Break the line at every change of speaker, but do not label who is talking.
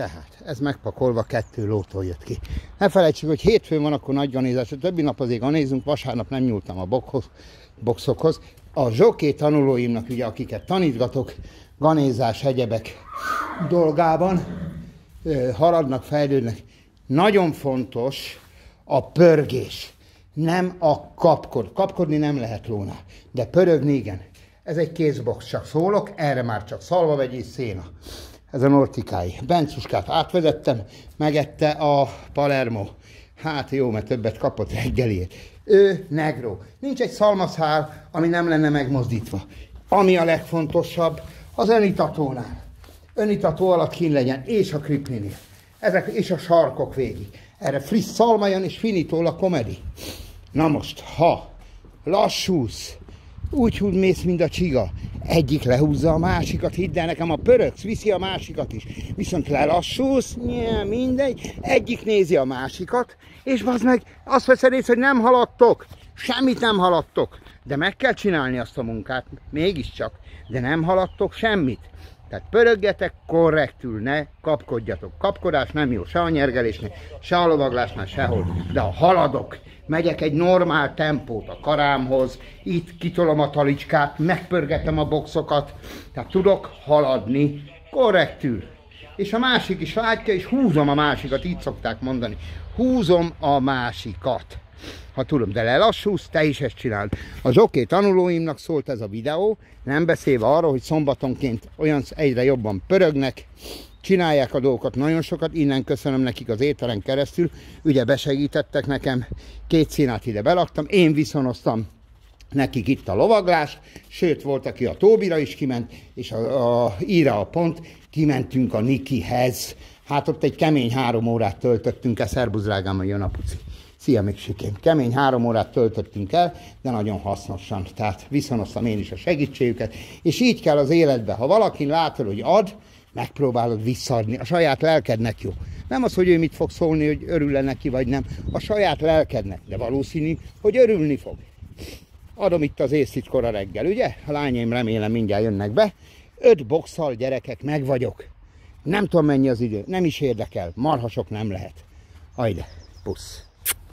Tehát ez megpakolva 2 lótól jött ki. Ne felejtsük, hogy hétfőn van akkor nagy ganézás, a többi nap azért ganézunk, vasárnap nem nyúltam a boxokhoz. A zsoké tanulóimnak, ugye, akiket tanítgatok ganézás, egyebek dolgában, haladnak, fejlődnek. Nagyon fontos a pörgés, nem a kapkod. Kapkodni nem lehet lónál, de pörögni igen. Ez egy kézbox, csak szólok, erre már csak szalmavegy és széna. Ez a Nortikái. Bencuskát átvezettem, megette a Palermo. Hát jó, mert többet kapott reggeliért. Ő negro. Nincs egy szalmaszál, ami nem lenne megmozdítva. Ami a legfontosabb, az önitatónál. Önitató alatt kín legyen, és a kriplinél. Ezek és a sarkok végig. Erre friss szalma jön, és finitól a komedi. Na most, ha lassúsz, úgy mész, mint a csiga, egyik lehúzza a másikat, hidd el nekem, a pöröksz, viszi a másikat is. Viszont lelassulsz, mindegy, egyik nézi a másikat, és bazd meg, azt veszed észre, hogy nem haladtok, semmit nem haladtok, de meg kell csinálni azt a munkát, mégiscsak, de nem haladtok semmit. Tehát pörögjetek korrektül, ne kapkodjatok. Kapkodás nem jó se a nyergelésnél, se a lovaglásnál, sehol. De ha haladok, megyek egy normál tempót a karámhoz, itt kitolom a talicskát, megpörgetem a boxokat, tehát tudok haladni korrektül. És a másik is látja, és húzom a másikat, így szokták mondani. Húzom a másikat. Ha tudom, de lelassulsz, te is ezt csináld. A zsoké tanulóimnak szólt ez a videó, nem beszélve arról, hogy szombatonként olyan egyre jobban pörögnek, csinálják a dolgokat nagyon sokat, innen köszönöm nekik az ételen keresztül, ugye besegítettek nekem, 2 színát ide belaktam, én viszonoztam nekik itt a lovaglás, sőt volt, aki a Tóbira is kiment, és íra a pont, kimentünk a Nikihez. Hát ott egy kemény 3 órát töltöttünk el, szerbusz drágám, hogy jön a puci. Szia, Miksikém! Kemény 3 órát töltöttünk el, de nagyon hasznosan. Tehát viszonoztam én is a segítségüket, és így kell az életbe. Ha valaki látod, hogy ad, megpróbálod visszaadni. A saját lelkednek jó. Nem az, hogy ő mit fog szólni, hogy örül-e neki, vagy nem. A saját lelkednek, de valószínű, hogy örülni fog. Adom itt az észit kora reggel, ugye? A lányaim remélem mindjárt jönnek be. 5 boxal, gyerekek, meg vagyok. Nem tudom, mennyi az idő, nem is érdekel. Marhasok nem lehet. Ajde, pusz!